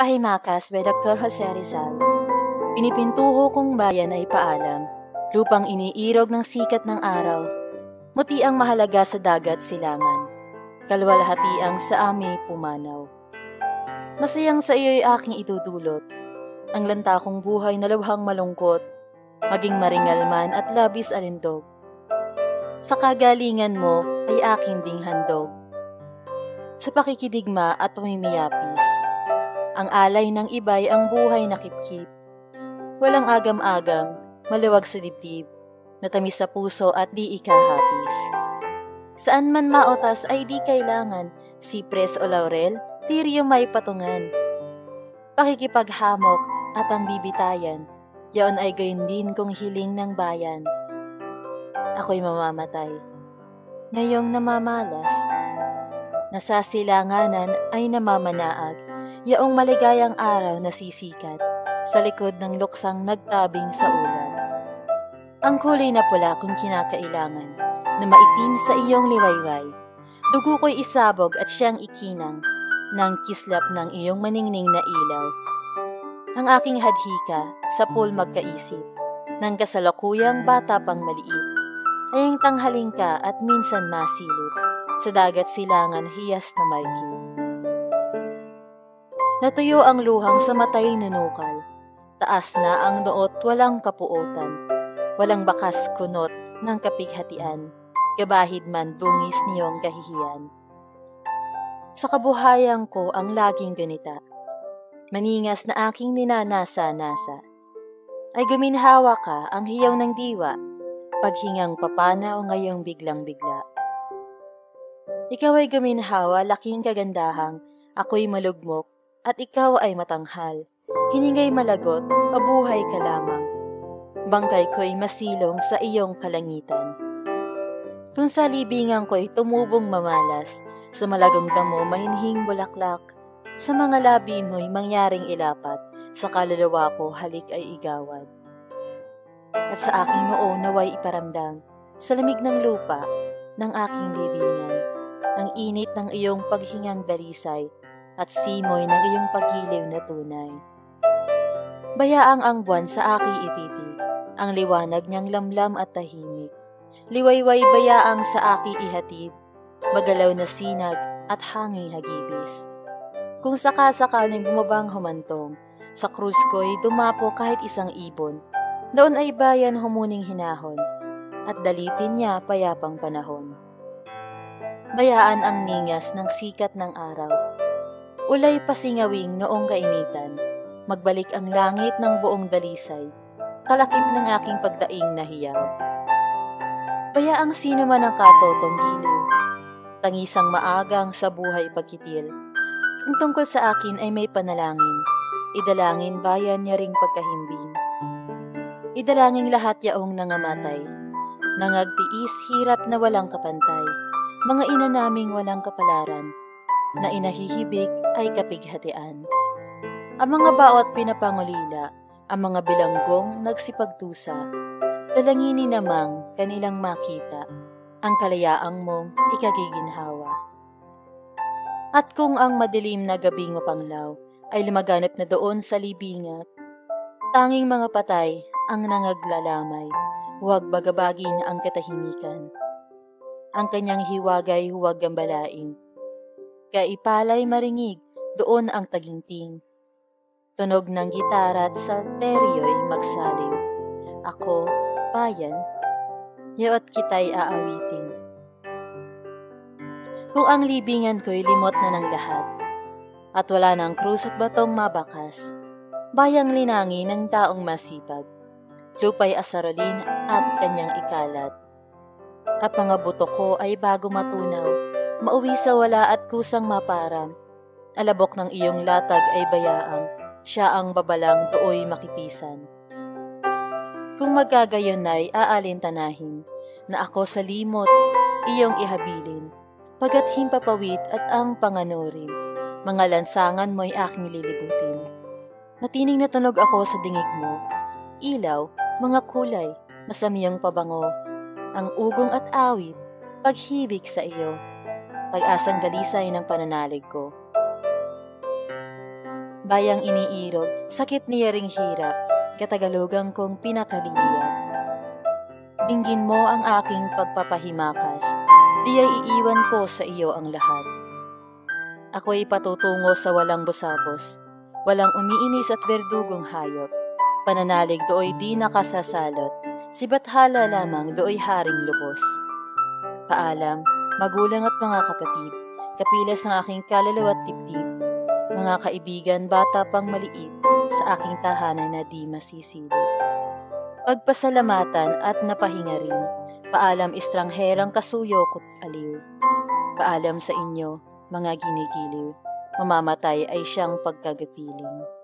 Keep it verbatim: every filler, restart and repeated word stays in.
Pahimakas by Doctor Jose Rizal. Pinipintuho kong bayan ay paalam, lupang iniirog ng sikat ng araw. Muti ang mahalaga sa dagat silangan, kalwalhatiang sa ami pumanaw. Masayang sa iyo'y aking itudulot, ang lanta kong buhay na lubhang malungkot, maging maringal man at labis alindog. Sa kagalingan mo ay aking ding handog. Sa pakikidigma at pamimiyapis, ang alay ng iba'y ang buhay na kipkip. Walang agam-agam, maluwag sa dibdib, natamis sa puso at di ikahapis. Saan man maotas ay di kailangan, sipres o laurel, lirium may patungan. Pakikipaghamok at ang bibitayan, yaon ay gayon din kung hiling ng bayan. Ako'y mamamatay, ngayong namamalas. Nasasilanganan ay namamanaag, yaong maligayang araw na sisikat sa likod ng luksang nagtabing sa ulan. Ang kulay na pula kung kinakailangan, na maitim sa iyong liwayway. Dugo ko'y isabog at siyang ikinang, ng kislap ng iyong maningning na ilaw. Ang aking hadhika sa pool magkaisip, ng kasalukuyang bata pang maliit, ay ang tanghaling ka at minsan masilip, sa dagat silangan hiyas na malkin. Natuyo ang luhang sa matay nunukal, taas na ang noot walang kapuotan, walang bakas kunot ng kapighatian, gabahid man dungis niyong kahihiyan. Sa kabuhayan ko ang laging ganita, maningas na aking ninanasa-nasa, ay guminhawa ka ang hiyaw ng diwa, paghingang papanaw ngayong biglang-bigla. Ikaw ay guminhawa laking kagandahang, ako'y malugmok, at ikaw ay matanghal. Hiningay malagot, mabuhay ka lamang. Bangkay ko'y masilong sa iyong kalangitan. Kung sa libingan ko'y tumubong mamalas, sa malagong damo mahinhing bulaklak, sa mga labi mo'y mangyaring ilapat, sa kaluluwa ko halik ay igawad. At sa aking noo naway iparamdam, sa lamig ng lupa, ng aking libingan, ang init ng iyong paghingang dalisay, at simoy ng iyong pagiliw na tunay. Bayaang ang buwan sa aki ititig, ang liwanag niyang lamlam at tahimik. Liwayway bayaang sa aki ihatid, magalaw na sinag at hanging hagibis. Kung sakasakaling bumabang humantong, sa krus ko'y dumapo kahit isang ibon, doon ay bayan humuning hinahon, at dalitin niya payapang panahon. Bayaan ang ningas ng sikat ng araw, ulay pasingawing noong kainitan, magbalik ang langit ng buong dalisay, kalakip ng aking pagdaing na hiyaw. Bayaang sino man ang katotong giliw, tangisang maagang sa buhay pagkitil, kung tungkol sa akin ay may panalangin, idalangin bayan niya ring pagkahimbing. Idalangin lahat yaong nangamatay, nangagtiis hirap na walang kapantay, mga ina naming walang kapalaran, na inahihibik ay kapighatian. Ang mga baot pinapangulila, ang mga bilanggong nagsipagtusa, dalanginin namang kanilang makita, ang kalayaang mong ikagiginhawa. At kung ang madilim na gabing mapanglaw ay lumaganap na doon sa libingat, tanging mga patay ang nangaglalamay, huwag bagabagin ang katahimikan. Ang kanyang hiwagay huwag gambalain, kaipalay maringig doon ang taginting. Tunog ng gitara at salteryo'y magsaliw. Ako, bayan, yaot kita'y aawitin. Kung ang libingan ko'y limot na ng lahat, at wala ng krus at batong mabakas, bayang linangi ng taong masipag, lupay asarolin at kanyang ikalat. At mga buto ko ay bago matunaw, mauwi sa wala at kusang maparam, alabok ng iyong latag ay bayaang, siya ang babalang dooy makipisan. Kung magagayon na'y aalintanahin, na ako sa limot, iyong ihabilin, pagat himpapawid at ang panganurin, mga lansangan mo'y aking lilibutin. Matining na tunog ako sa dingig mo, ilaw, mga kulay, masamiyang pabango, ang ugong at awit, paghibig sa iyo, pag-asang dalisay ng pananalig ko. bayang iniirog, sakit niya ring hirap, katagalugang kong pinakaliliyan. Dinggin mo ang aking pagpapahimakas, di ay iiwan ko sa iyo ang lahat. Ako'y patutungo sa walang busabos, walang umiinis at berdugong hayop. Pananalig dooy di nakasasalot, si bathala lamang dooy haring lubos. Paalam, magulang at mga kapatid, kapilas ng aking kaluluwa at dibdib, mga kaibigan bata pang maliit sa aking tahanan na di masisilip. Pagpasalamatan at napahinga rin, paalam estrangherang kasuyo ko't aliw. Paalam sa inyo, mga ginigiliw, mamamatay ay siyang pagkagapiling.